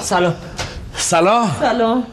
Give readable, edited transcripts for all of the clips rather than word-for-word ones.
سلام. سلام. سلام.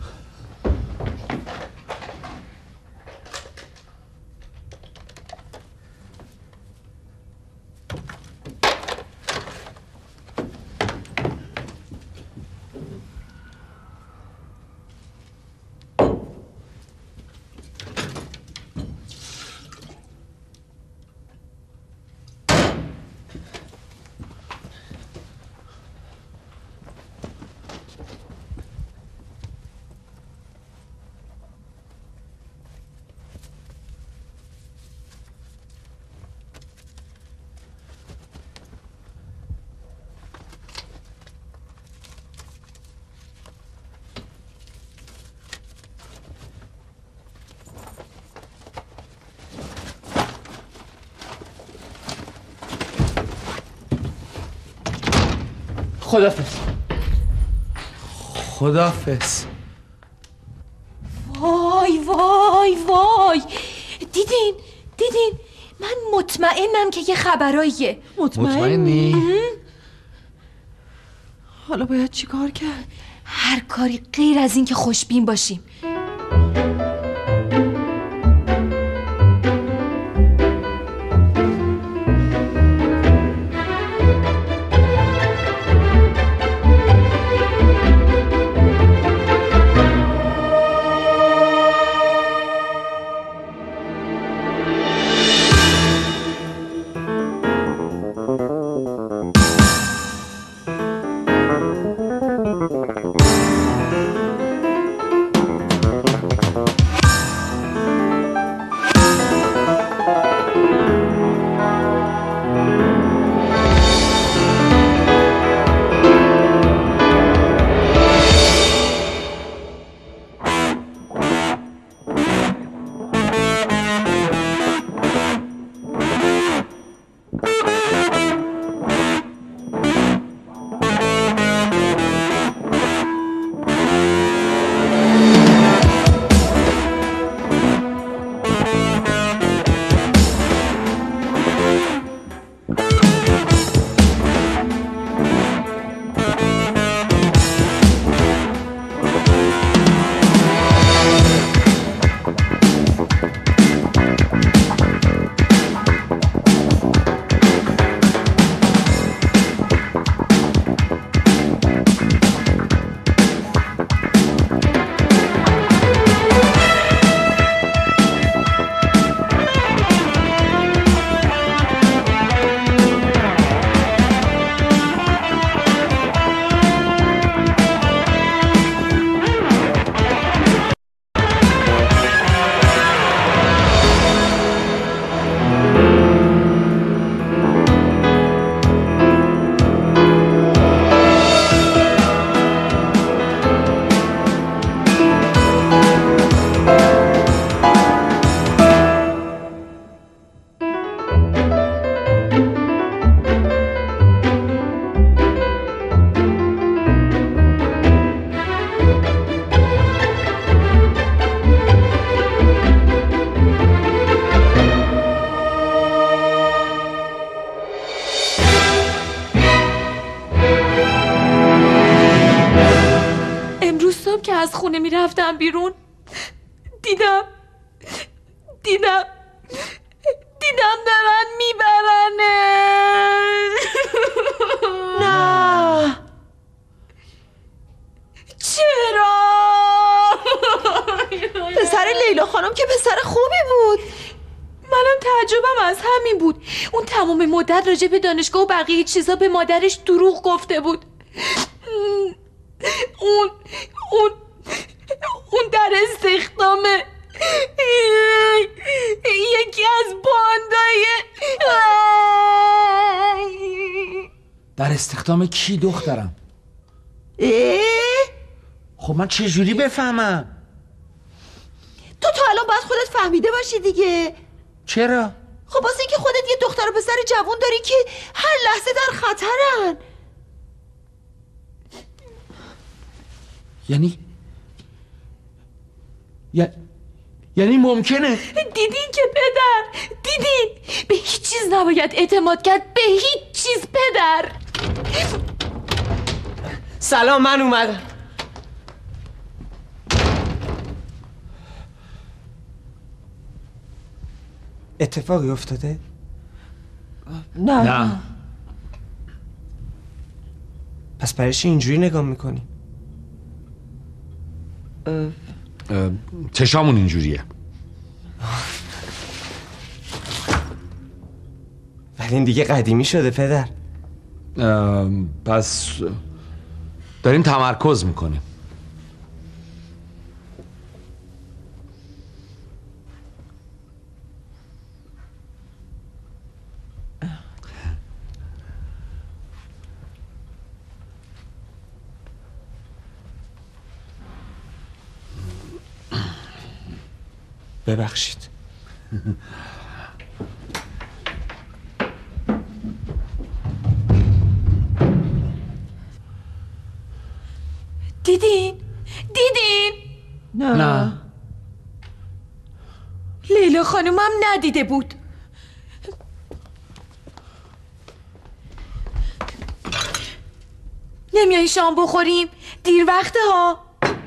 خدافظ. خدافظ. وای وای وای، دیدین من مطمئنم که یه خبراییه. مطمئنی؟ حالا باید چی کار کرد؟ هر کاری غیر از این که خوشبین باشیم. که از خونه میرفتم بیرون دیدم دارن میبرنه. نه چرا؟ پسر لیلا خانم که پسر خوبی بود. منم تعجبم از همین بود. اون تمام مدت راجع به دانشگاه و بقیه چیزا به مادرش دروغ گفته بود. اون در استخدامه، یکی از باندای. در استخدام کی دخترم؟ خب من چه جوری بفهمم؟ تو تا الان باید خودت فهمیده باشی دیگه. چرا؟ خب واسه اینکه خودت یه دختر و پسر جوان داری که هر لحظه در خطرن. یعنی ممکنه؟ دیدین که پدر، دیدین؟ به هیچ چیز نباید اعتماد کرد، به هیچ چیز پدر. سلام، من اومدم. اتفاقی افتاده؟ نه. پس برای چی اینجوری نگاه میکنی؟ چشامون اینجوریه. ولی این دیگه قدیمی شده پدر. پس داریم تمرکز میکنیم. ببخشید. دیدین؟ نه. لیلا خانومم ندیده بود. نمیایی شام بخوریم؟ دیر وقته ها.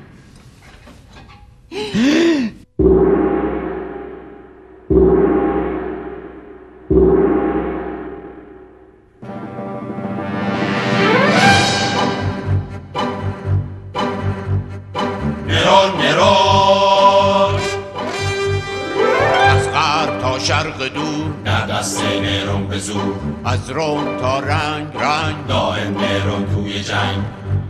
نرون از غرب تا شرق دور در دست نرون به زور از روم تا رنگ دائم نرون توی جنگ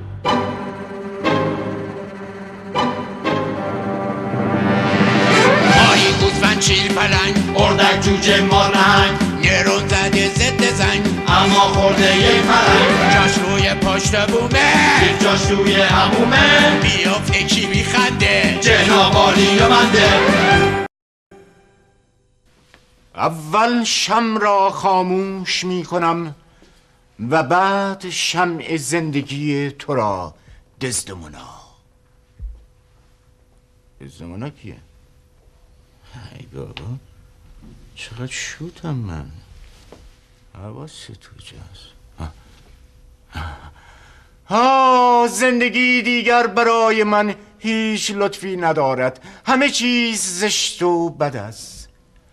ماهی گوسفند شیر پلنگ اردک جوجه ماننگ نرون زده ضد زنگ اما خورده یک پلنگ جاش روی پشت بومه جاش روی همومه بیافته کی میخنده جناب عالی و بنده اول شم را خاموش میکنم و بعد شمع زندگی تو را دزدمونا کیه؟ ای بابا چقدر شوتم من حواست تو جاست زندگی دیگر برای من هیچ لطفی ندارد همه چیز زشت و بد است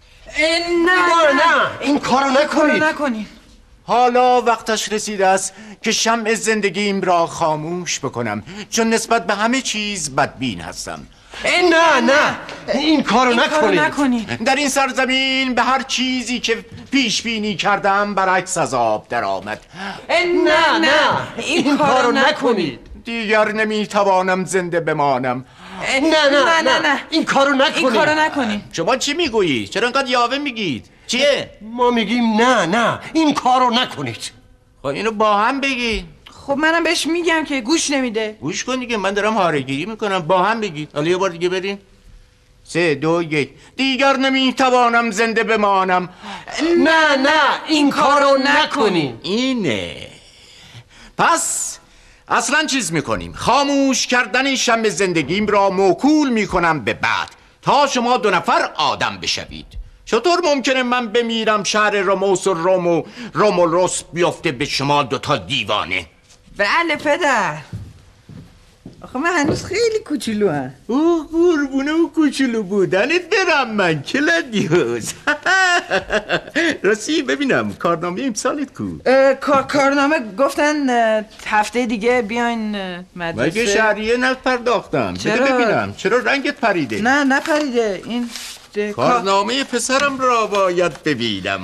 نه این کارو نکنید. حالا وقتش رسیده است که شمع زندگیم را خاموش بکنم چون نسبت به همه چیز بدبین هستم نه این کارو نکنید. در این سرزمین به هر چیزی که پیش بینی کردم برعکس از آب در آمد نه این کارو نکنید. دیگر نمیتوانم زنده بمانم نه این کارو نکنید. شما چی میگویی؟ چرا انقدر یاوه میگید؟ چیه؟ ما میگیم نه این کارو نکنید. خب اینو با هم بگید. خب منم بهش میگم که گوش نمیده. گوش کن دیگه، من دارم هاره‌گیری میکنم. با هم بگید. حالا یه بار دیگه بریم. 3 2 1 دیگر نمیتوانم زنده بمانم. نه این کارو نکنید. اینه. پس اصلا چیز میکنیم، خاموش کردن شمع زندگیم را موکول میکنم به بعد تا شما 2 نفر آدم بشوید. چطور ممکنه من بمیرم شهر راموس و رومولوس بیفته به شما 2 تا دیوانه؟ بله پدر. آخه من هنوز خیلی کوچولو هم. قربونه و کوچولو بودنت برم من کلادیوس. راستی ببینم کارنامه امسالت کو؟ کارنامه گفتن هفته دیگه بیاین مدرسه. مگه شهریه نپرداختم. بده ببینم چرا رنگت پریده؟ نه نپریده. این کارنامه پسرم را باید ببینم.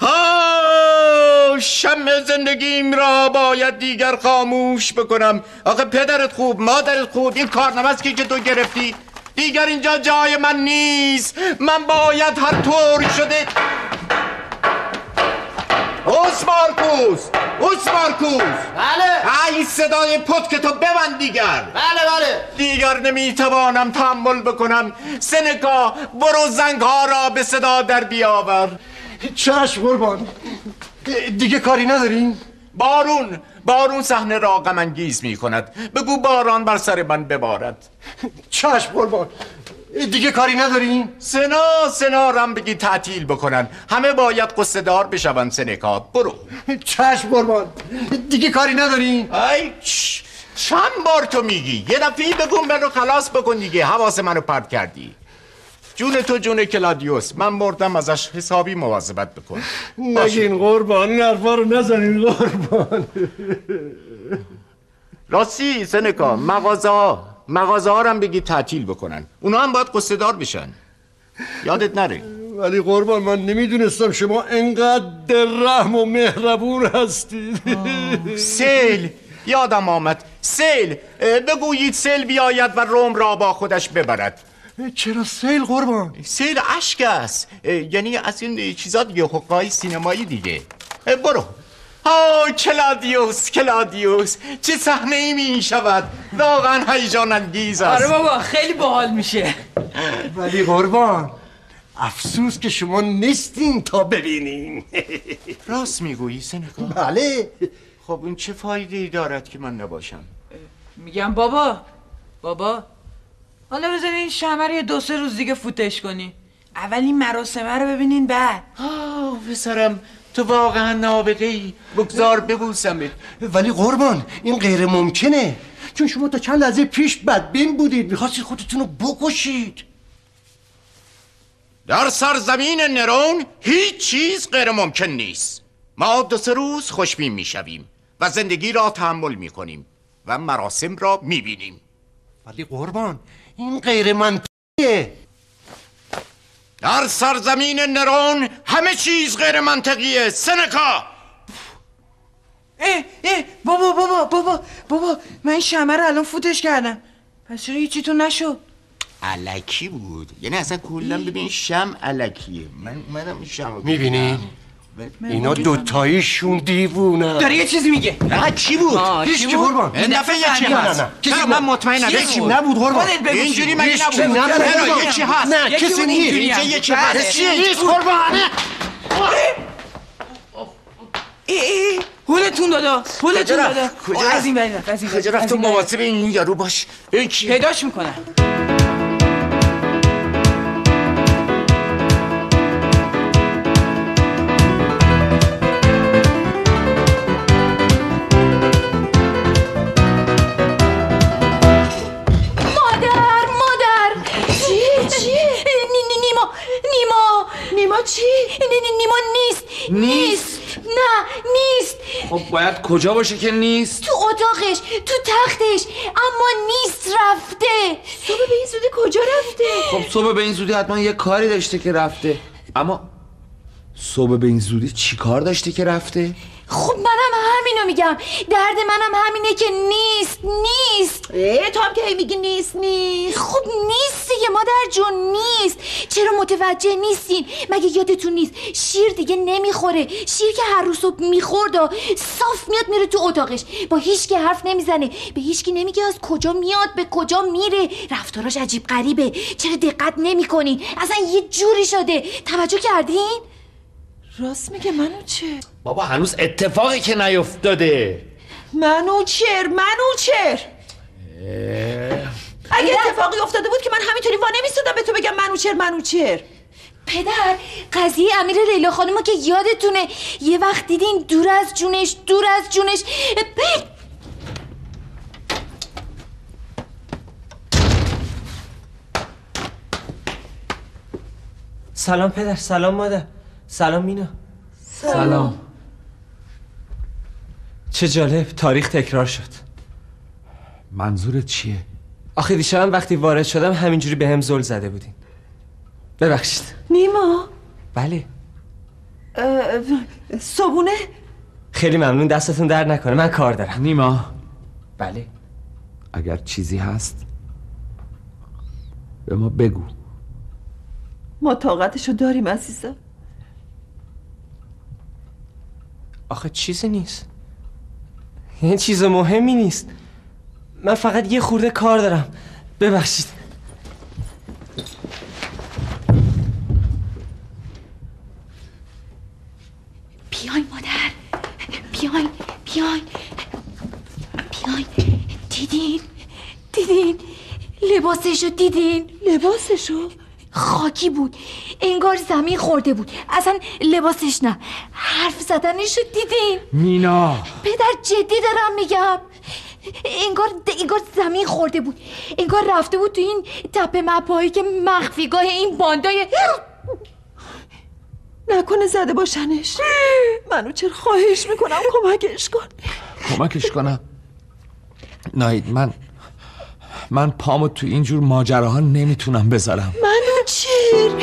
شمع زندگیم را باید دیگر خاموش بکنم. آخه پدرت خوب مادرت خوب این کارنامه است که تو گرفتی. دیگر اینجا جای من نیست. من باید هر طور شده اوسمارکوس. بله. این صدای پت که تو ببند دیگر. بله. دیگر نمیتوانم تحمل بکنم. سنکا برو زنگها را به صدا در بیاور. چشم قربان. دیگه کاری ندارین؟ بارون صحنه را غم انگیز می کند. بگو باران بر سر من ببارد. چشم قربان. دیگه کاری ندارین؟ سنا رم بگی تعطیل بکنن. همه باید قصه دار بشون. سنکا برو. چشم قربان. دیگه کاری ندارین؟ چند بار تو میگی؟ یه دفعه بگو منو خلاص بکن دیگه. حواس منو پرت کردی. جون تو جون کلادیوس، من مردم ازش حسابی مواظبت بکن. نگین قربان، این حرفا رو نزنین قربان. راستی سنکا، مغازه ها رو هم بگی تعطیل بکنن. اونا هم باید قصه دار بشن. یادت نره. ولی قربان من نمیدونستم شما انقدر رحم و مهربون هستید. سیل یادم آمد. سیل بگویید سیل بیاید و روم را با خودش ببرد. چرا سیل قربان؟ سیل اشک است، یعنی از این چیزا دیگه، حقای سینمایی دیگه. برو. کلادیوس چه صحنه ای می شود، واقعا هیجان انگیز است. آره بابا خیلی باحال میشه. ولی قربان افسوس که شما نیستین تا ببینین. راست میگویی سنکا؟ بله. خب این چه فایده ای دارد که من نباشم؟ میگم بابا حالا بذارین این شمر یه 2-3 روز دیگه فوتش کنی. اول این مراسمه رو ببینین بعد. پسرم تو واقعا نابغه ای، بگذار ببوسمت. ولی قربان این غیر ممکنه، چون شما تا چند لحظه پیش بدبین بودید، میخواستید خودتون رو بکشید. در سرزمین نرون هیچ چیز غیر ممکن نیست. ما 2-3 روز خوشبین میشویم و زندگی را تحمل میکنیم و مراسم را میبینیم. ولی قربان این غیر منطقیه. در سرزمین نرون همه چیز غیر منطقیه سنکا. بابا من این شمر رو الان فوتش کردم، پس چرا هیچی تو نشد؟ الکی بود، یعنی اصلا کلا ببین شم الکیه. من اومدم شم میبینین؟ اینا دوتاییشون دیوونه. داره یه چیزی میگه. چی بود؟ هیچ کی قربان. این دفعه یکی هست. نه من مطمئنم یکی نبود قربان. اینجوری مگه نبود؟ یکی هست. نه کسی نیست. یکی هست. نیست قربان. هولتون دادا. از این برید. کجا رفتم؟ مواظب این یارو باش. پیداش میکنم. نیما چی؟ نیما نیست. نه نیست. خب باید کجا باشه که نیست؟ تو اتاقش، تو تختش، اما نیست، رفته. صبح به این زودی کجا رفته؟ خب صبح به این زودی حتما یه کاری داشته که رفته. اما صبح به این زودی چی کار داشته که رفته؟ خب منم همینو میگم، درد منم همینه که نیست. تو هم که میگی نیست. خب نیست دیگه مادر جون، نیست. چرا متوجه نیستین؟ مگه یادتون نیست شیر دیگه نمیخوره؟ شیر که هر روز صبح میخورد صاف میاد میره تو اتاقش، با هیچ که حرف نمیزنه، به هیچ کی نمیگه از کجا میاد به کجا میره، رفتاراش عجیب غریبه. چرا دقت نمیکنین؟ اصلا یه جوری شده، توجه کردین؟ راست میگه. منوچهر بابا هنوز اتفاقی که نیفتاده. منوچهر اگه اتفاقی افتاده بود که من همینطوری وا نمیستادم به تو بگم منوچهر. پدر، قضیه امیر لیلا خانمو که یادتونه یه وقت دیدین دور از جونش سلام پدر، سلام مادر، سلام مینا. سلام. چه جالب، تاریخ تکرار شد. منظورت چیه؟ آخه دیشبم وقتی وارد شدم همینجوری به هم زل زده بودین. ببخشید. نیما. بله. صبونه؟ خیلی ممنون، دستتون درد نکنه، من کار دارم. نیما. بله. اگر چیزی هست به ما بگو. ما طاقتشو داریم عزیزم. آخه چیزی نیست، این چیز مهمی نیست، من فقط یه خورده کار دارم، ببخشید. بیاین مادر، بیاین. دیدین لباسشو دیدین؟ لباسشو؟ خاکی بود، انگار زمین خورده بود. اصلا لباسش نه، حرف زدنشو دیدین؟ مینا. پدر جدی دارم میگم. انگار زمین خورده بود. انگار رفته بود تو این تپه مپایی که مخفیگاه این باندای. نکنه زده باشنش. منو چرا خواهش میکنم کمکش کن. کمکش کنم؟ ناهید من پامو تو اینجور ماجراها نمیتونم بذارم. منو چیر.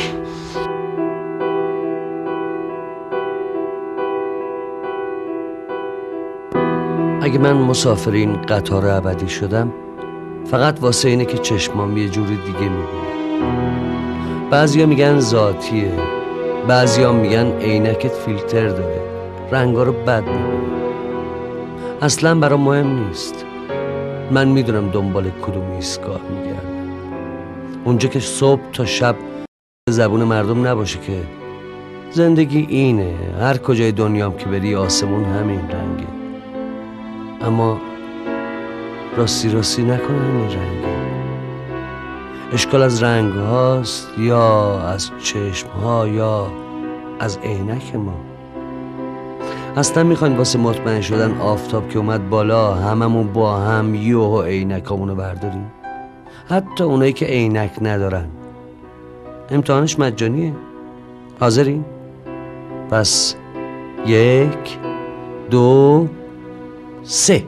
اگه من مسافر این قطار ابدی شدم فقط واسه اینه که چشمام یه جور دیگه میبینه. بعضیا میگن ذاتیه، بعضیا میگن عینکت فیلتر داره، رنگا رو بد میبینه. اصلا برام مهم نیست. من میدونم دنبال کدوم ایستگاه میگردم. اونجا که صبح تا شب زبون مردم نباشه که زندگی اینه، هر کجای دنیام که بری آسمون همین رنگه. اما راستی نکنه همین رنگه. اشکال از رنگ هاست یا از چشم ها یا از عینک ما. اصلا میخواین واسه مطمئن شدن آفتاب که اومد بالا هممون با هم یوهو عینکامونو برداریم؟ حتی اونایی که عینک ندارن. امتحانش مجانیه. حاضرین؟ پس 1 2 3.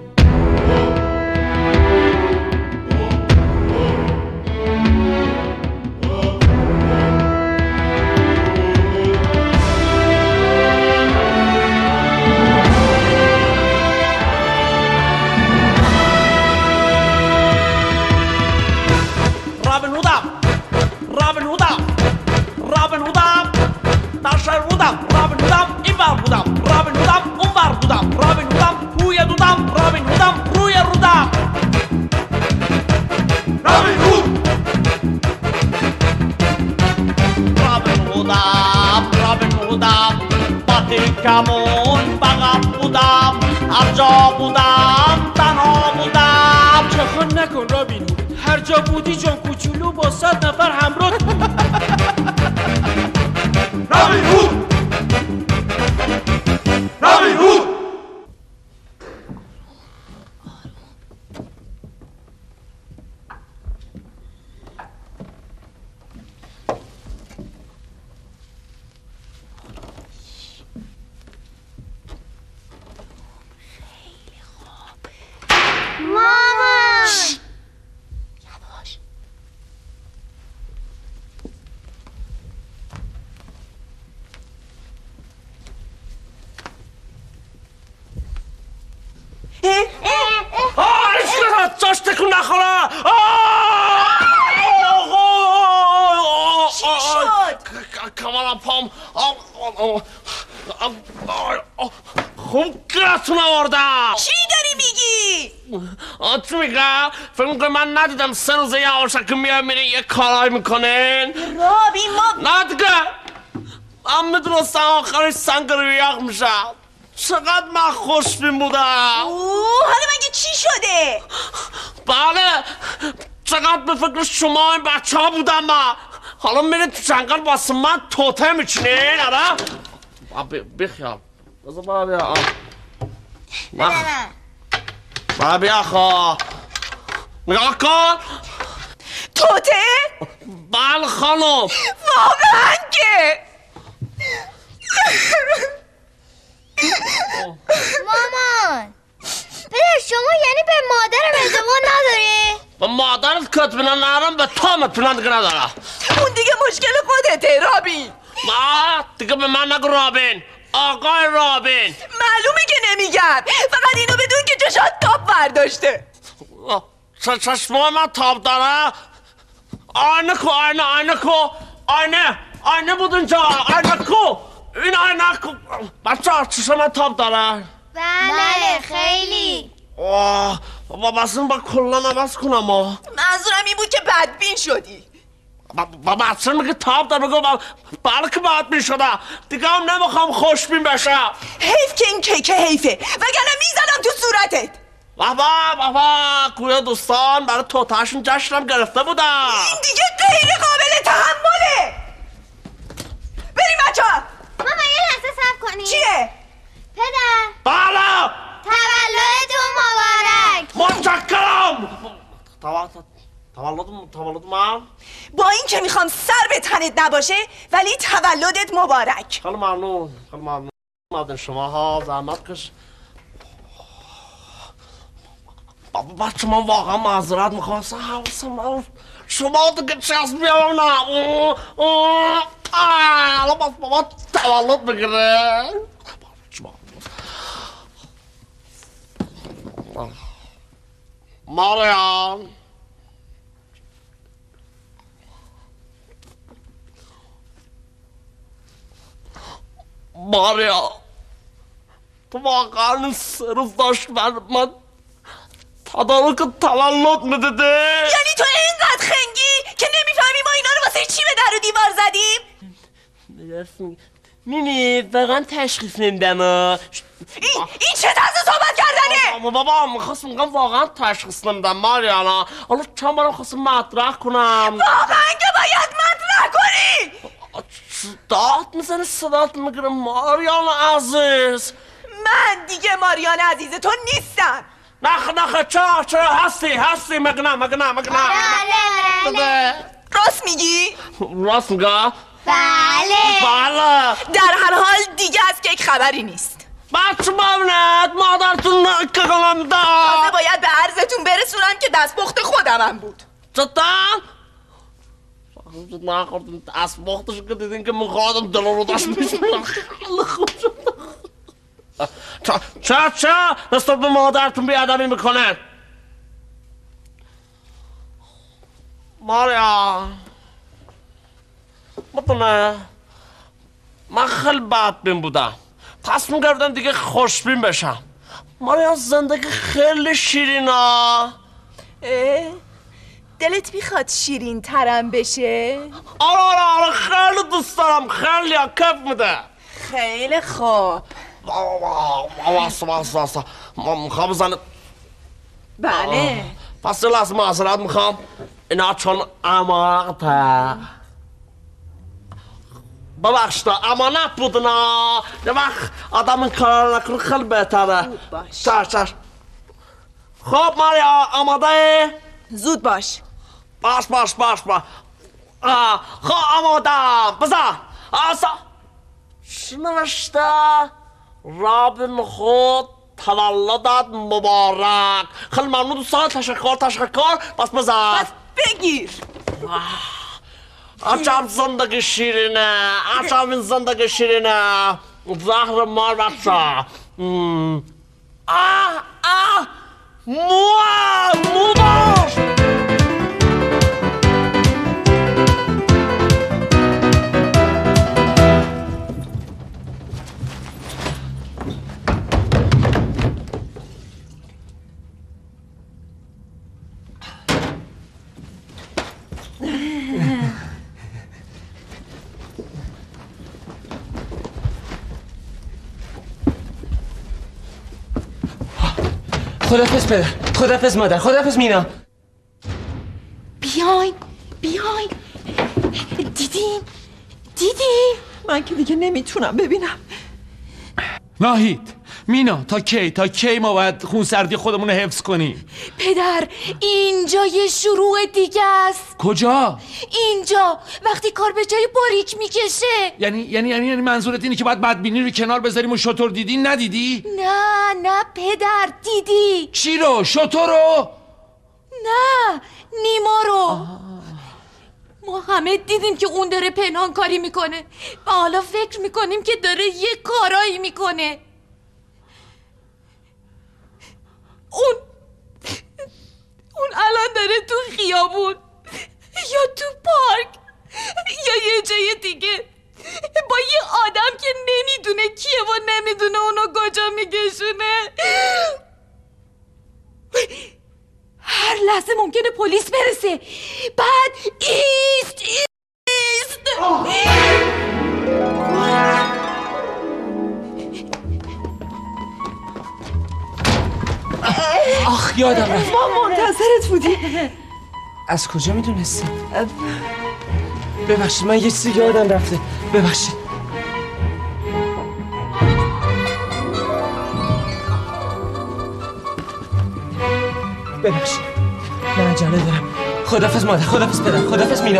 کمون فقط بودم، هر جا بودم تنها بودم. چخون نکن رابین هود، هر جا بودی جان کوچولو با 100 نفر همراه بود. رابین هود، رابین هود. کمالم پام خوب گرتون آوردم. چی داری میگی؟ چی میگم؟ فکر میکنی من ندیدم 3 روزه یه آشک میای میره یه کارهای میکنن؟ رابین ما نه دیگه من میدونستم آخرش سنگ رو یخ میشه. چقدر من خوشبین بودم. حالا مگه چی شده؟ بله چقدر به فکر شما این بچه ها بودم من. حالا میره تو جنگل واسه من توته میچینین؟ آره؟ بخیال بذار بابا بیا. بابا بیا خواه نگاه کن. توته؟ بله خانم. واقعا که مامان پدر شما یعنی به مادرم اعتماد نداری؟ به مادرت که اطمینان ندارم به تو هم اطمینان دیگه ندارم. اون دیگه مشکل خودته رابین. ما دیگه به من نگو رابین، آقای رابین. معلومه که نمیگم، فقط اینو بدون که چشات تاب برداشته. چشمای من تاب داره؟ آینه کو آینه بود اینجا. آینه کو این آینه کو بچه ها چشم من تاب داره؟ بله خیلی. بابا بس این با کلان عوض کنم. منظورم این بود که بدبین شدی. بابا اصلا میگه تاب داره. بگو بله که بدبین شده دیگه هم نمیخوام خوشبین بشم. حیف که این کیکه حیفه وگرنه میزنم تو صورتت. بابا گویا دوستان برای توتهشون جشنم گرفته بودم. این دیگه غیر قابل تحمله. بریم بچه ها. ماما یه لحظه صبر کنی. چیه؟ پدر بله تولدتون مبارک. تولد من؟ با این که میخوام سر به تنت نباشه ولی تولدت مبارک. خیلی ممنون. مادر شما ها زحمت کش. بچه من واقعا معذرت میخوام. حواسم شما دیگه چسب بیام نه. الان باز بابا تولد بگیره. ماریان ماریا تو واقعا 3 روز داشت من تدارک تولد میدیدی؟ یعنی تو اینقدر خنگی که نمیفهمی ما اینا رو واسه چی به در و دیوار زدیم؟ میمی واقعا تشخیص نمیدم. این چه طرز صحبت کردنه؟ بابا میخواست میگم واقعا تشخیص نمیدم ماریانا. حالا چند بارم خواستم مطرح کنم. واقعا که باید مطرح کنی. داد میزنه صدات میگیره ماریانا عزیز. من دیگه ماریان عزیز تو نیستم. نخ چرا هستی مگنه راست میگی؟ راست میگه؟ بله. در هر حال دیگه از کیک خبری نیست. بچه ببینید مادرتون که کنم تازه باید به عرضتون برسونم که دستپخت خودمم بود. جدا؟ نخوردیم دستپختش که دیدین که میخوادم دل رو داشت میشونم. خیلی خوب شد. چرا نسبت به مادرتون بیادبی میکنه؟ ماریا بطنه من خیلی بدبین بودم، پس میگردم دیگه خوشبین بشم. ماریا زندگی خیلی شیرینا. دلت میخواد شیرین ترم بشه؟ آره خیلی دوست دارم، خیلی کف میده. خیلی خوب. واسه میخوام بزنه. بله. پس لازم معذرت میخوام، اینا چون امانته. ببخشید امانت بود نه. یه وقت آدم این کار نکنه خیلی بهتره. چش. خب ماریا آماده؟ زود باش. باش. خب آماده. بزن. چی نوشته؟ رابین خود تولدت مبارک. خیلی ممنون دوستان. تشکر. بس بزن. بس بگیر. عجب زندگی شیرینه. عجب زندگی شیرینه. زهر مار بچه. مو داشت. خداحافظ پدر، خداحافظ مادر، خداحافظ مینا. بیاین دیدین؟ من که دیگه نمیتونم ببینم. ناهید مینا تا کی ما باید خونسردی خودمون رو حفظ کنیم؟ پدر اینجا یه شروع دیگه است. کجا؟ اینجا وقتی کار به جای باریک میکشه. یعنی منظورت اینه که باید بدبینی رو کنار بذاریم و شطور دیدی ندیدی؟ نه پدر دیدی. چی رو؟ شطور رو؟ نه نیما رو. ما همه دیدیم که اون داره پنهان کاری میکنه و حالا فکر میکنیم که داره یه کارایی میکنه. اون الان داره تو خیابون یا تو پارک یا یه جای دیگه با یه آدم که نمیدونه کیه و نمیدونه اونو کجا میکشونه. هر لحظه ممکنه پلیس برسه. بعد ایست. آخ یادم رفت. ما منتظرت بودیم. از کجا میدونستی؟ ببخشید من یه چیزی یادم رفته. ببخشید. من عجله دارم. خدافظ مادر، خدافظ پدر، خدافظ مینا.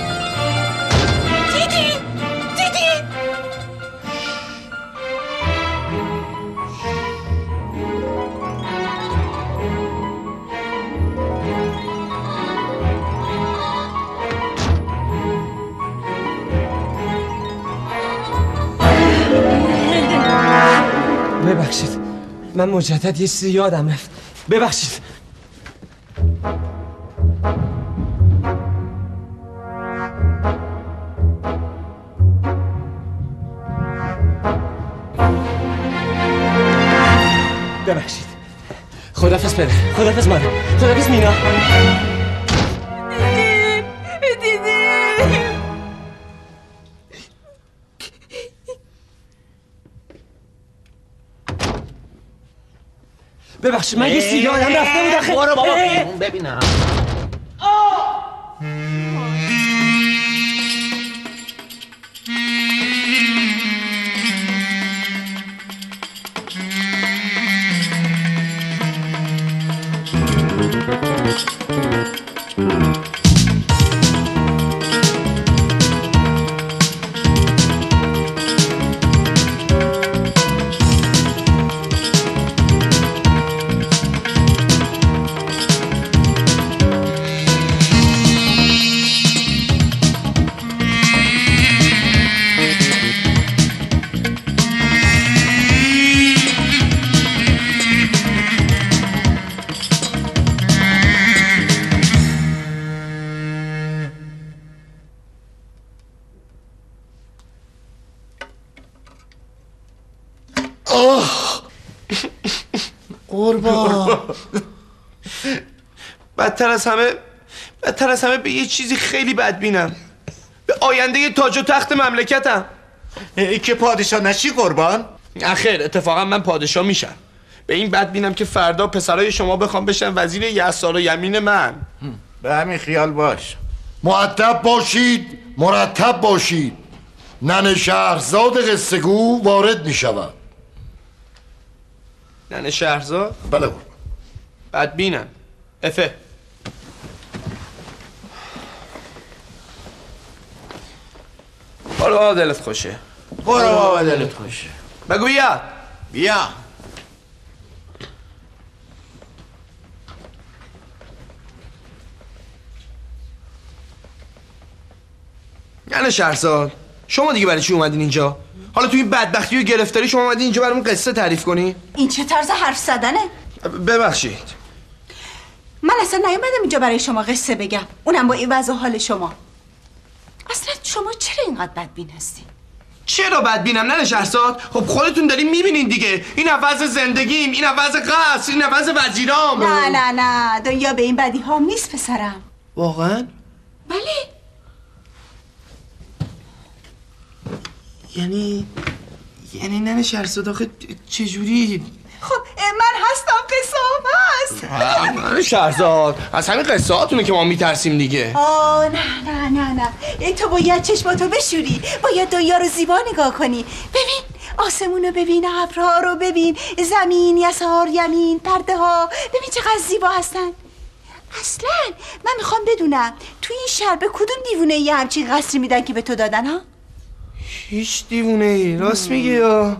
دیدی؟ ببخشید من مجدد یه چیزی یادم رفت. ببخشید. ببخشید. خدافظ پدر، خدافظ مادر، خدافظ مینا. دیدی؟ ببخشید من یه چیزی یادم رفته بود آخه. برو بابا بیرون ببینم. قربان بدتر از همه به یه چیزی خیلی بدبینم، به آینده تاج و تخت مملکتم. ای که پادشاه نشی قربان؟ اخیر اتفاقا من پادشاه میشم. به این بدبینم که فردا پسرای شما بخوام بشن وزیر یسار و یمین من. به همین خیال باش. مؤدب باشید، مرتب باشید. ننه شهرزاد قصه گو وارد می شود. ننه شهرزاد؟ بله. بدبینم. افه. برو دلت خوشه. برو دلت خوشه. بگو بیا. بیا. ننه شهرزاد شما دیگه برای چی اومدین اینجا؟ حالا تو این بدبختی و گرفتاری شما اومدین اینجا برامون قصه تعریف کنی؟ این چه طرز حرف زدنه؟ ببخشید من اصلا نیومدم اینجا برای شما قصه بگم، اونم با این وضع حال شما. اصلا شما چرا اینقدر بدبین هستی؟ چرا بدبینم ننه شهرزاد؟ خب خودتون دارین میبینین دیگه، این عوض زندگیم، این عوض قصر، این عوض وزیرام. نه دنیا به این بدی ها نیست پسرم. واقعا؟ بله. یعنی ننه شهرزاد آخه چجوری؟ خب من هستم، قصه هست. ننه شهرزاد از همین قصه هاتونه که ما میترسیم دیگه. نه ای تو باید چشماتو بشوری، باید دنیا رو زیبا نگاه کنی. ببین آسمون رو ببین، ابرها رو ببین، زمین، یسار، یمین، پرده ها، ببین چقدر زیبا هستن. اصلا من میخوام بدونم تو این شهر به کدوم دیوونه یه همچین قصری میدن که به تو دادن ها؟ هیچ دیوونه ای، راست میگی یا؟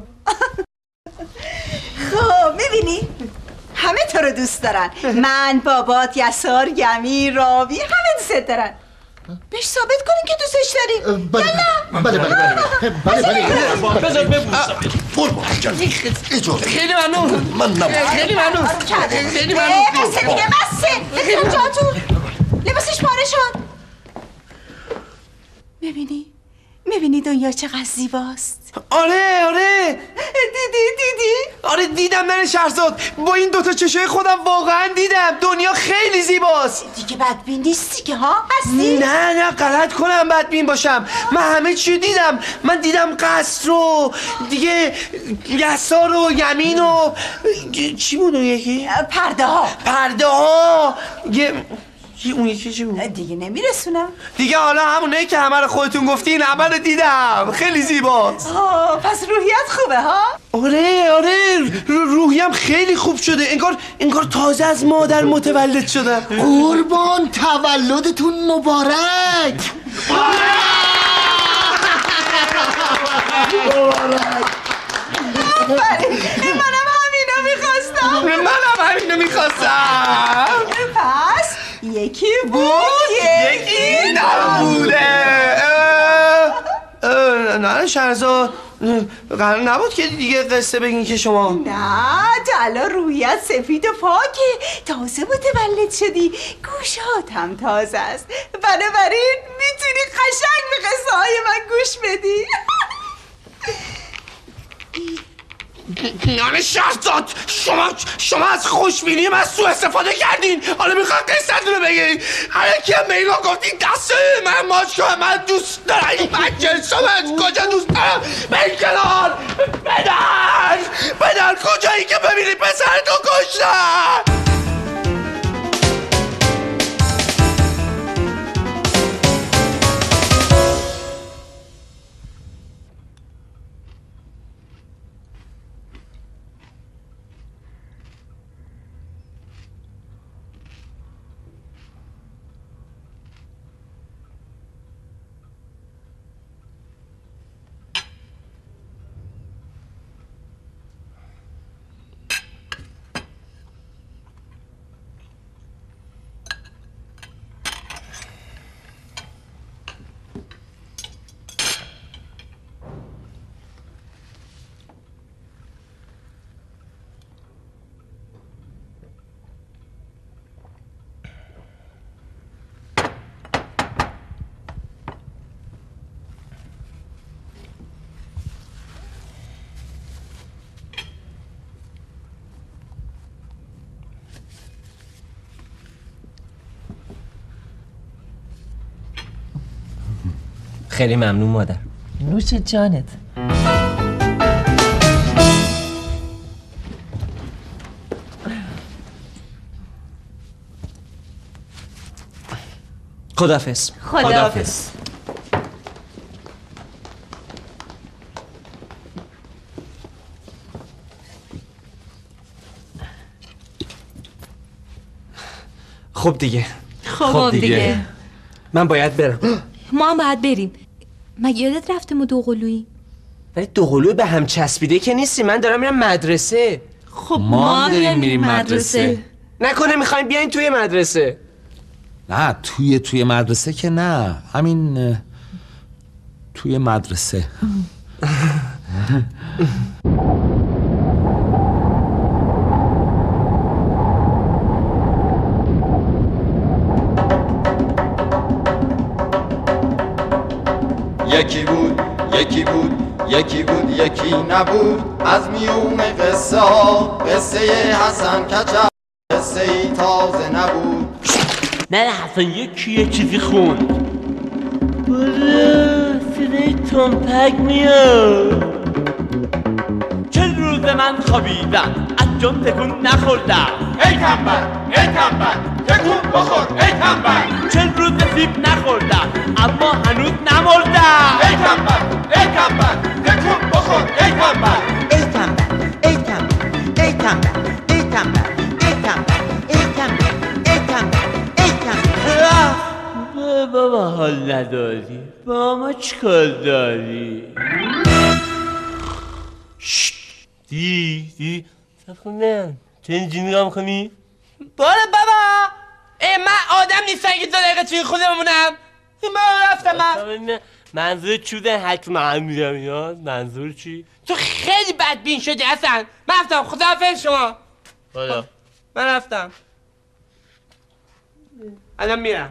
خب میبینی همه تو رو دوست دارن، من، بابات، یسار، یمی، راوی، همه دوست دارن. بهش ثابت کنیم که دوستش داریم. بله. بذار ببوسم. خیلی ممنون. من نمون. خیلی ممنون. بسه دیگه، بسه بگیرم جاتون. لباسش پاره شد. میبینی دنیا چقدر زیباست. آره دیدی؟ آره دیدم ننه شهرزاد، با این دوتا چشای خودم واقعا دیدم دنیا خیلی زیباست. دیگه بدبین نیستی که ها؟ هستی؟ نه غلط کنم بدبین باشم. من همه چی دیدم. من دیدم قصر رو دیگه، یسار و یمین و چی بود اون یکی؟ پرده ها. اون یکی چی بود؟ دیگه نمیرسونم. دیگه حالا همونه که همه رو خودتون گفتین همه رو دیدم، خیلی زیباست. پس روحیت خوبه ها؟ آره روحیم خیلی خوب شده، انگار تازه از مادر متولد شدم. قربان تولدتون مبارک. منم همینو میخواستم. پس یکی بود یکی نبوده. نه شهرزاد قرار نبود که دیگه قصه بگین که شما. نه تو الان روحیت سفید و پاکه، تازه متولد شدی، گوشات هم تازه است، بنابراین میتونی قشنگ به قصه های من گوش بدی. یعنی شهرزاد شما از خوشبینی من سوء استفاده کردین، حالا میخواد قصتون رو بگین. الکی هم به اینا گفتین دسته من ماشا من دوست دارم این بچه شما کجا دوست دارم بین کنار بدن کجایی که ببینی پسرتو کشتن. خیلی ممنون مادر. نوش جانت. خداحافظ. خداحافظ. خب دیگه. خب دیگه من باید برم. ما هم باید بریم. مگه یادت رفته ما دوقلویی؟ ولی دوقلوی به هم چسبیده که نیستی، من دارم میرم مدرسه. خب ما هم داریم میریم مدرسه. نکنه میخوایم بیاین توی مدرسه؟ نه توی مدرسه که نه، همین توی مدرسه. یکی بود یکی بود یکی بود یکی نبود، از میون قصه قصه حسن کچل قصه ای تازه نبود. نه حسن یه چیزی خوند. برای صدای تنپک میاد. 40 روز من خوابیدم از جان تکون نخوردم. ای تنبل تکون بخور ای تنبل. 40 روز سیب نخوردم اما هنوز نمردم. ای تنبل تکون بخور ای تنبل. ای تنبل ای تنبل ای تنبل ای تنبل ای تنبل ای تنبل ای تنبل ای تنبل. بابا حال نداری، با ما چیکار داری؟ دی صف نه تو اینجی نگاه میکنی؟ بابا من آدم نیستم که 2 دقیقه توی خونه بمونم. من رفتم. منظور چوده حک من میدم اینا. منظور چی؟ تو خیلی بدبین شدی حسن. من رفتم. خداحافظ شما. خدا. من رفتم. الان میرم.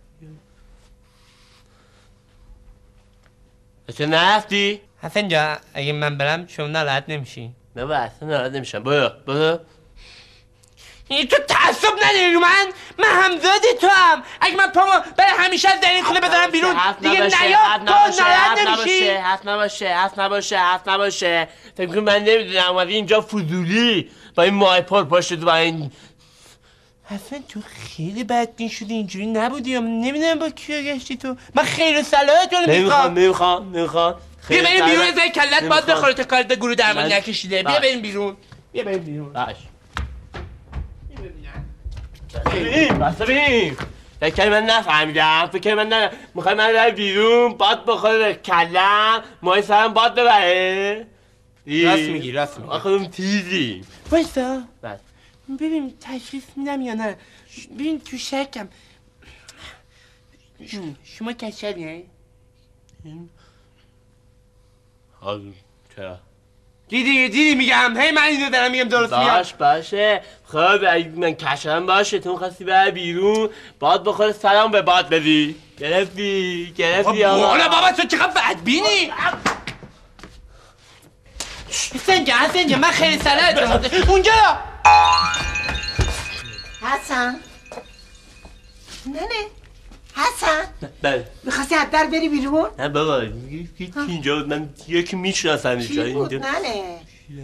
چه نرفتی؟ حسن جا اگه من برم شما ناراحت نمیشی؟ نه با اصلا ناراحت نمیشم. برو. تو تعصب نداری رو من همزادی تو هم. اگه من پامو برای همیشه از در این خونه بذارم بیرون دیگه نیاد تو ناراحت نمیشی؟ حرف نباشه. فکر کنم من نمیدونم اومدی اینجا فضولی با این ماه پر پاشت با این اصلا تو خیلی بدبین شدی، اینجوری نبودی. نمیدونم با کیا گشتی تو. من خیر و صلاحت رو نمیخوام. بیا بریم بیرون. از کلت باید بخوره تا کارت گروه درمان نکشیده. بیا بریم بیرون. باش بریم. فکر من نفهمیدم. میخوای من رو بیرون باد بخوره به کلم، مای سرم باد ببره. راست میگی. آخه اون تیزی. بایستا ببین تشخیص میدم یا نه. ببین تو شکم. شما کچلیه؟ چرا؟ دیدی میگم. هی من اینو دارم میگم درست میگم. باشه. خب اگه من کشم باشه تو خواستی بره بیرون باد بخوره سرم به باد بدی. گرفتی آقا. بابا تو چقدر بدبینی. حسن من خیلی صلاحت اونجا. حسن حسن بله میخواستی از در بری بیرون؟ نه بابا اینجا بود. من یکی میشناسم اینجا. چی بود ننه؟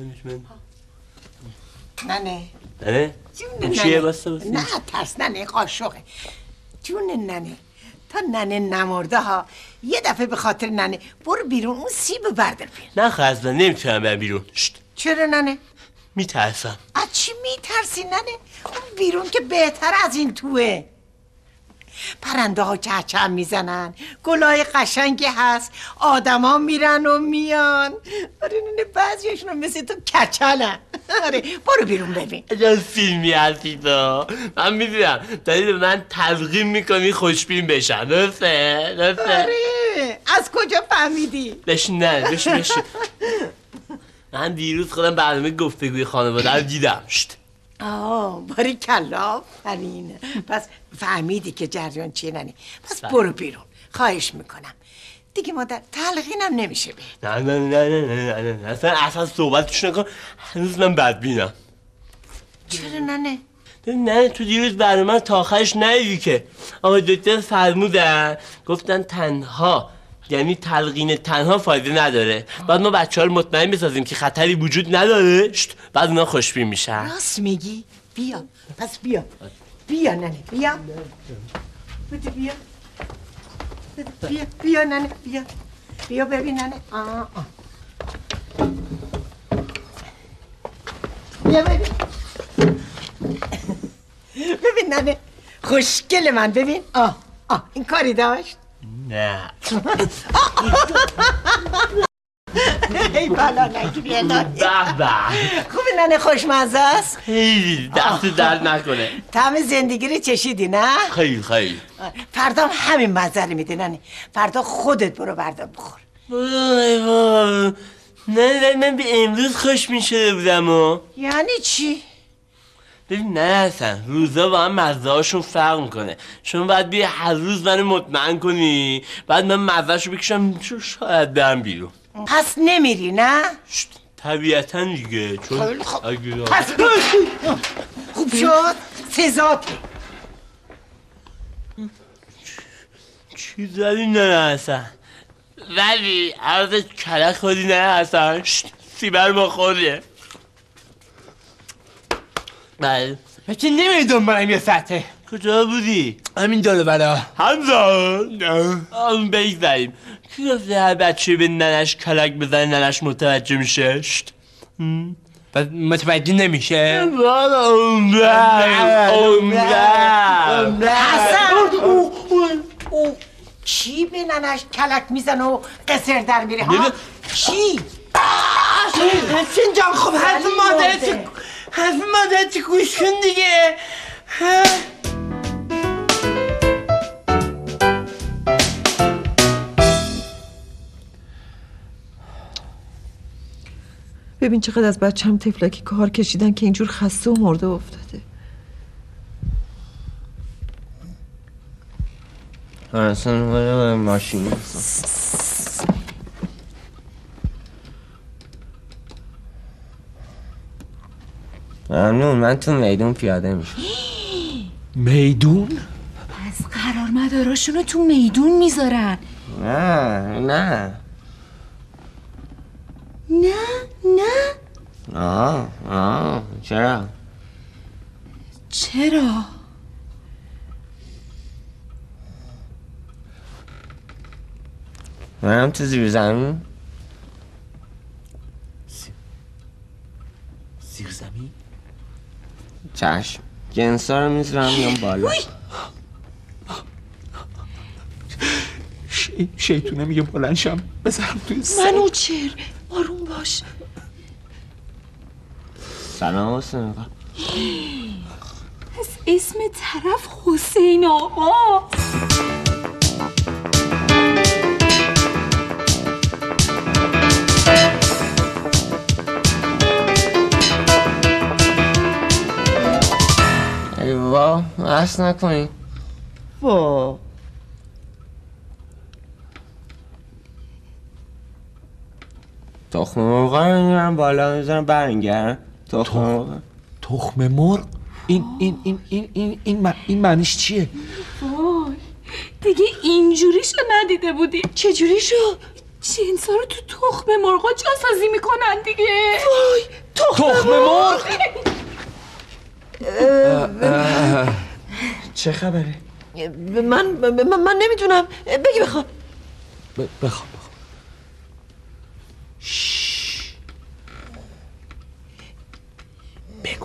ننه چیه باسته نه ترس ننه قاشقه جون ننه. تا ننه نمرده ها یه دفعه به خاطر ننه برو بیرون اون سیبو بردار بیرون. نه خزنه نمیتونم برم بیرون. چرا ننه؟ میترسم. از چی میترسی ننه؟ اون بیرون که بهتر از این توه. پرنده ها چهچه میزنن، گلای قشنگی هست، آدم ها میرن و میان. آره ننه بعضیشون هم مثل تو کچلن. آره برو بیرون ببین. چه فیلمی هستی تو؟ من میدونم داری به من تلقین میکنی خوشبین بشم. درسته؟ آره از کجا فهمیدی؟ بشین. من دیروز خودم برنامه گفتگوی خانواده رو دیدم. باری کلا فرین. پس فهمیدی که جریان چیه ننی. پس برو بیرون خواهش میکنم. دیگه مادر تلقینم نمیشه به. نه اصلا صحبتش نکن. هنوز من بدبینم. چرا ننه؟ نه تو دیروز برنامه تا آخرش ندیدی که آقای دکتر فرمودن گفتن تنها یعنی تلقین تنها فایده نداره. بعد ما بچه ها رو مطمئن بسازیم که خطری وجود نداره. بعد اونا خوشبین میشن. راست میگی؟ بیا پس بیا ننه بیا بیا ننه بیا ببین ننه. بیا ببین ننه خوشگل من. ببین این کاری داشت. نه ای بالا نگیری الهی. به خوبی ننه خوشمزه است. خیلی دست درد نکنه. طعم زندگی رو چشیدی نه؟ خیلی فردا همین مزه رو میده ننه. فردا خودت برو بردار بخور. نه من به امروز خوش میشده بودم. یعنی چی؟ ببین نه اصلا روزا با هم مزه هاشون فرق میکنه. شما باید بیا هر روز منو مطمئن کنی بعد من مزهشو بکشم شاید برم بیرون. پس نمیری نه؟ طبیعتا دیگه چون پس خوب شد سزات. چی زدی نه اصلا ولی عرض کلک خودی نه اصلا سیبر ما خوریه. بله بچه نمیری دنبالم یه سطح. کجا بودی؟ همین داره بلا همزان بگذاریم کی گفته هر بچه به ننش کلک بزنه ننش متوجه میشه؟ پس متوجه نمیشه؟ حسن چی به ننش کلک میزن و قصر در میره ها؟ چی؟ حسن جان خب حرف مادرت گوش کن دیگه. ببین چقدر از بچه‌م تفلکی کار کشیدن که اینجور خسته و مرده افتاده. اصلا ماشین ممنون. من تو میدون پیاده میشم. میدون؟ پس قرار مداراشونو تو میدون میذارن. نه چرا؟ چرا؟ منم تو زیر زمین. زیر زمین؟ چشم. جنسا رو میذارم میام بالا. شیطونه میگه بلنشم بذارم توی سر. منوچهر آروم باش. سلام حسین آقا. از اسم طرف حسین آقا. ای وا اصل نکنی. وا تخم مرغ رو میارم بالا میذارم برنگرم. تخم مرغ؟ این معنیش چیه؟ وای دیگه اینجوریشو ندیده بودی. چجوری شد؟ جنسا رو تو تخم مرغا جاسازی میکنن دیگه. وای تخم مرغ؟ چه خبره؟ من نمیدونم. بگی بخوام. بخوام. بگو.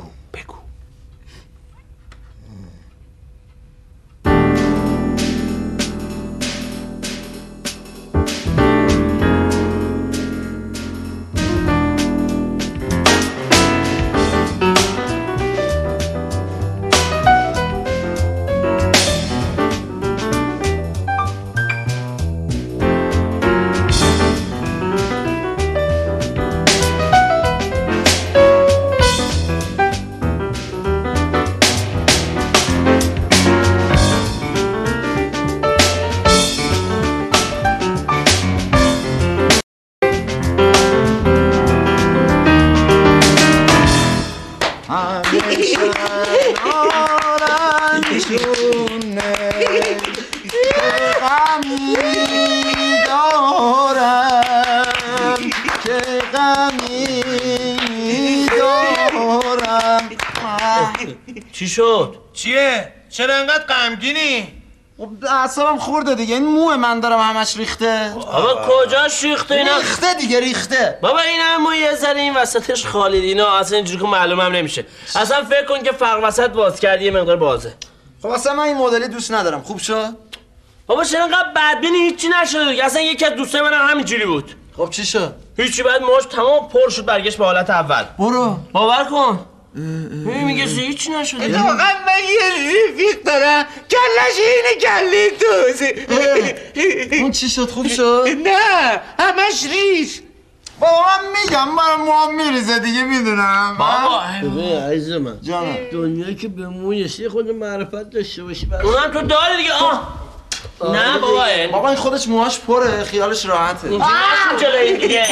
چی شد؟ چیه؟ چرا انقدر غمگینی؟ اعصابم خورده دیگه. این موه من دارم همش ریخته. بابا کجاش ریخته اینا؟ ریخته دیگه ریخته. بابا این هم موی یه ذره این وسطش خالید اینا اصلا اینجوری که معلوم هم نمیشه. اصلا فکر کن که فرق وسط باز کردی یه مقدار بازه. خب اصلا من این مدلی دوست ندارم. خوب شد؟ بابا چرا انقدر بدبینی؟ هیچی نشده دیگه. اصلا یکی از دوستای من همینجوری بود. خب چی شد؟ هیچی. بعد موش تمام پر شد برگشت به حالت اول. برو باور کن. میگه هیچی نشده. واقعا من یه رفیق دارم کلش اینه کله دوزه. اون چی شد؟ خوب شد؟ نه همش ریش. بابا من میگم برای موام میریزه دیگه میدونم. بابا ببین عزیز من جانم دنیایی که به مویسی خود معرفت داشته باشی بس. اونم تو داری دیگه. نه بابا این خودش موهاش پره خیالش راحته. اینجوری جلوی دیگه.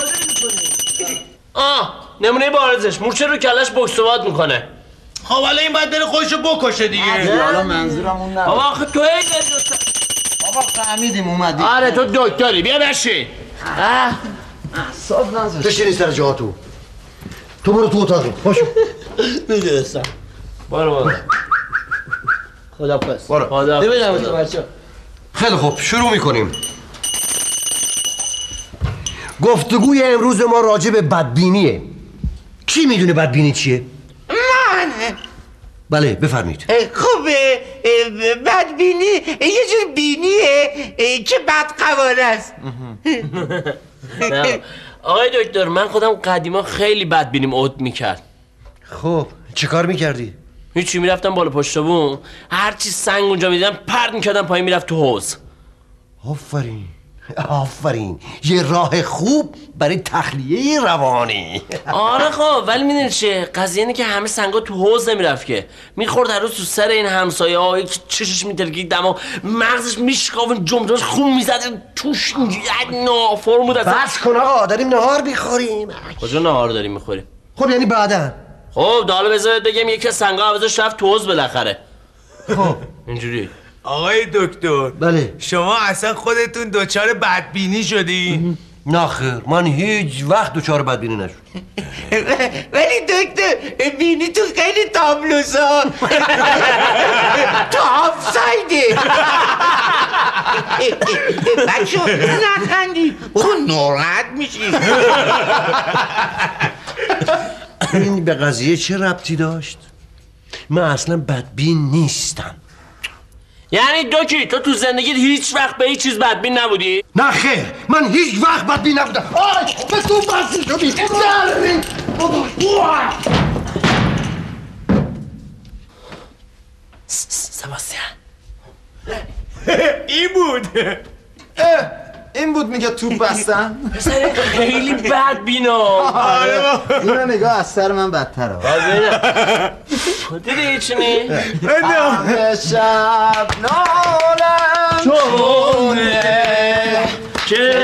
نمونه بارزش مورچه رو کلش بکسوات میکنه. خب حالا این باید بره خودشو بکشه دیگه. حالا منظورم اون نه. بابا آخه تو هی بابا فهمیدیم اومدی. آره تو دکتری بیا بشین. اعصاب نذاش. بشینی سر جاتو. تو برو تو اتاقی. پاشو. میدونستم. برو. خداحافظ. برو. ببینم تو بچه‌ها. خیلی خوب شروع میکنیم. گفتگوی امروز ما راجع به بدبینیه. کی میدونه بدبینی چیه؟ من. بله بفرمایید. خوبه بدبینی یه جور بینیه که بدقواره است. آقای دکتر من خودم قدیما خیلی بدبینیم عد میکرد. خب چه کار میکردی؟ هیچی میرفتم بالا پشت بوم هرچی سنگ اونجا میدیدم پرت میکردم پایین میرفت تو حوض. آفرین یه راه خوب برای تخلیه روانی. آره خب ولی میدونی چه قضیه اینه که همه سنگا تو حوض نمیرفت که میخورد هر روز تو سر این همسایه ها چشش میترکید دما مغزش میشکاون جمجمش خون میزد توش نافرم بود. بس کن آقا داریم نهار میخوریم. کجا نهار داریم میخوریم؟ خب یعنی بعدن. خب حالا بذارید بگم یکی از سنگا عوضش رفت تو حوض بالاخره. خب اینجوری. آقای دکتر بله شما اصلا خودتون دچار بدبینی شدی؟ نه خیر، من هیچ وقت دچار بدبینی نشدم. ولی دکتر بینی تو خیلی تابلوزا تاب سایده. بچه نخندی ناراحت میشی. این به قضیه چه ربطی داشت؟ من اصلا بدبین نیستم. یعنی دوکی تو زندگیت هیچ وقت به هیچ چیز بدبین نبودی؟ نه خیر، من هیچ وقت بدبین نبودم. آی به تو بسی شدی. سباسیان این بود میگه توپ بستن. خیلی بدبینا. اینو نگاه از سر من بدتره. دیدی چونی؟ همه شب نالم چونه که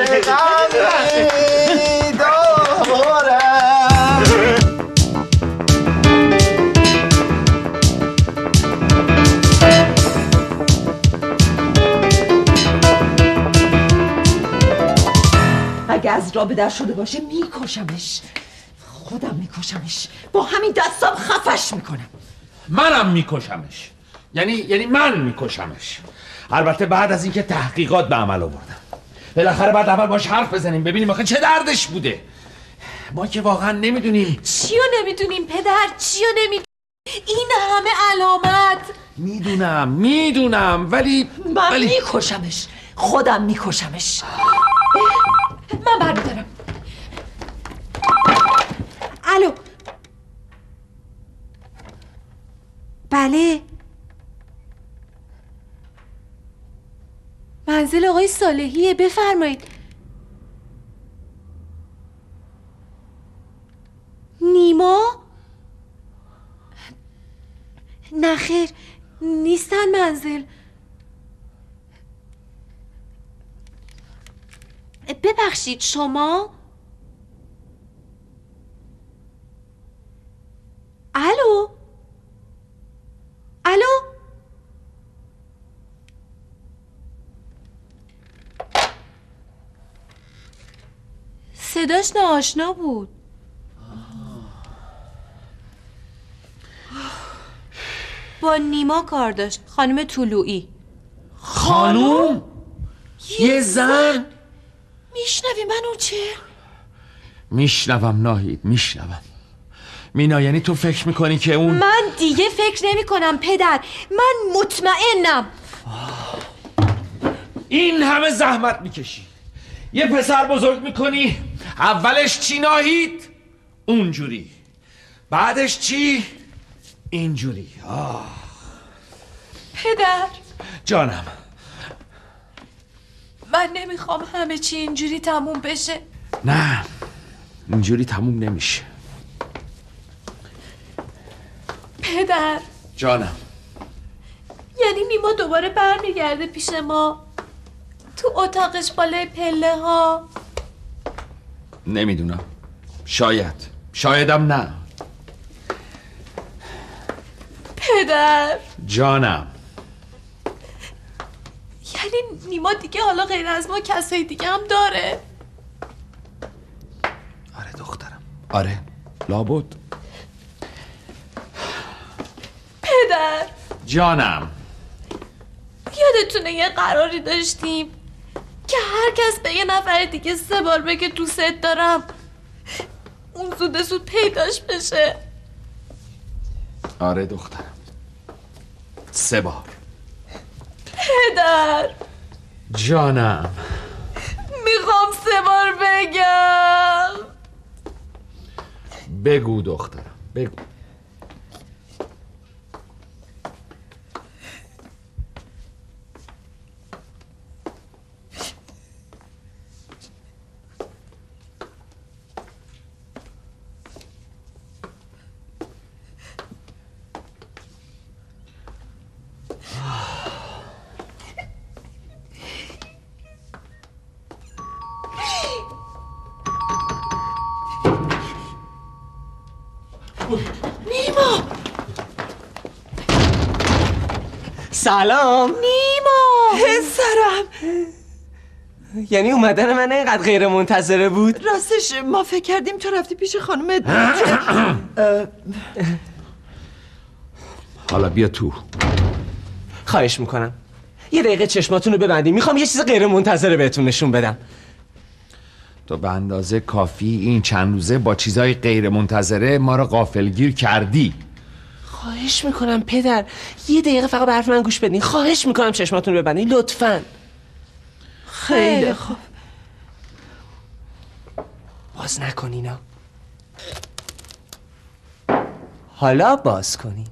غمی دارم. اگه از راه به در شده باشه میکشمش. خودم میکشمش. با همین دستام خفش میکنم. منم میکشمش. یعنی من میکشمش. البته بعد از اینکه تحقیقات به عمل آوردم. بالاخره بعد اول باش حرف بزنیم ببینیم آخه چه دردش بوده. ما که واقعا نمیدونیم. چیو نمیدونیم پدر؟ چیو نمیدونیم؟ این همه علامت. میدونم ولی من میکشمش. خودم میکشمش. من برمیدارم. الو. بله. منزل آقای صالحیه، بفرمایید. نیما؟ نخیر نیستن منزل. ببخشید شما؟ الو؟ الو؟ صداش ناآشنا بود. با نیما کار داشت، خانم طلوعی. خانوم؟ یه زن؟ میشنوی منو چه؟ میشنوم ناهید، میشنوم. مینا یعنی تو فکر میکنی که اون؟ من دیگه فکر نمی کنم پدر، من مطمئنم. این همه زحمت میکشی، یه پسر بزرگ میکنی، اولش چی ناهید؟ اونجوری، بعدش چی؟ اینجوری. پدر جانم، من نمیخوام همه چی اینجوری تموم بشه. نه اینجوری تموم نمیشه. پدر جانم، یعنی نیما دوباره برمیگرده پیش ما تو اتاقش بالای پله ها؟ نمیدونم، شایدم نه. پدر جانم، یعنی نیما دیگه حالا غیر از ما کسای دیگه هم داره؟ آره دخترم، آره لابد. پدر جانم، یادتونه یه قراری داشتیم که هر کس به یه نفر دیگه 3 بار بگه دوست دارم اون زود پیداش بشه؟ آره دخترم، 3 بار. پدر جانم، میخوام 3 بار بگم. بگو دخترم، بگو. نیما، سلام. نیما پسرم، یعنی اومدن من اینقدر غیر منتظره بود؟ راستش ما فکر کردیم تو رفتی پیش خانم حالا بیا تو. خواهش میکنم یه دقیقه چشماتون رو ببندیم، میخوام یه چیز غیر منتظره بهتون نشون بدم. تو به اندازه کافی این چند روزه با چیزای غیر منتظره ما رو غافلگیر کردی. خواهش میکنم پدر یه دقیقه فقط به حرف من گوش بدین. خواهش میکنم چشماتون رو ببندین لطفاً. خیلی خوب. باز نکنینا. حالا باز کنین.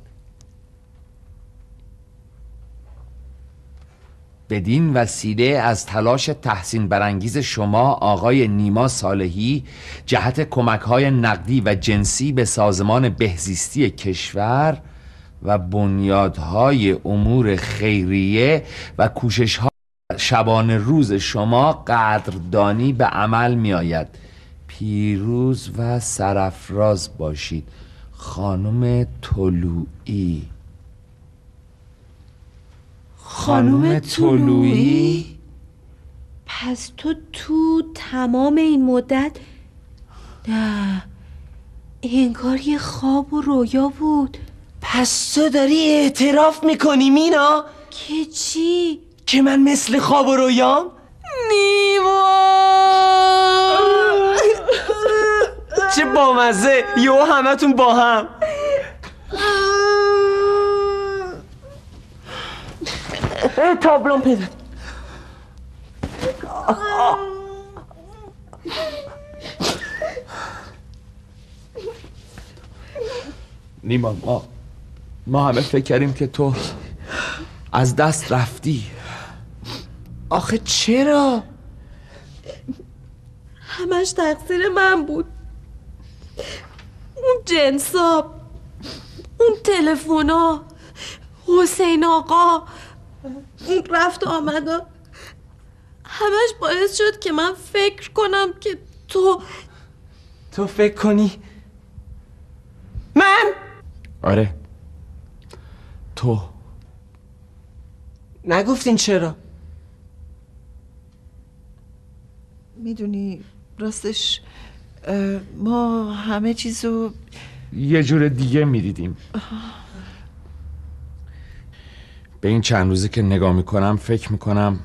بدین وسیله از تلاش تحسین برانگیز شما آقای نیما صالحی جهت کمک‌های نقدی و جنسی به سازمان بهزیستی کشور و بنیادهای امور خیریه و کوشش‌های شبانه روز شما قدردانی به عمل می آید. پیروز و سرافراز باشید. خانم طلوعی. خانم طلوعی؟ پس تو تمام این مدت؟ نه، انگار یه خواب و رویا بود. پس تو داری اعتراف میکنی مینا؟ که چی؟ که من مثل خواب و رویام؟ نیما چه بامزه یهو همتون با هم. تابلون پدر. نیما ما همه فکر کردیم که تو از دست رفتی. آخه چرا؟ همش تقصیر من بود. اون جنساب، اون تلفونا، حسین آقا، اون رفت آمدا، همش باعث شد که من فکر کنم که تو فکر کنی من؟ آره تو. نگفتین چرا؟ میدونی راستش ما همه چیزو یه جور دیگه میدیدیم. به این چند روزه که نگاه میکنم فکر میکنم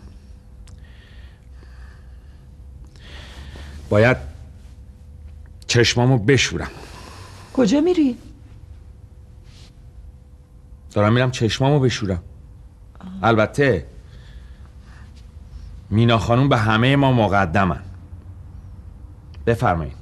باید چشمامو بشورم. کجا میری؟ دارم میرم چشمامو بشورم. البته مینا خانوم به همه ما مقدمن. بفرمایید.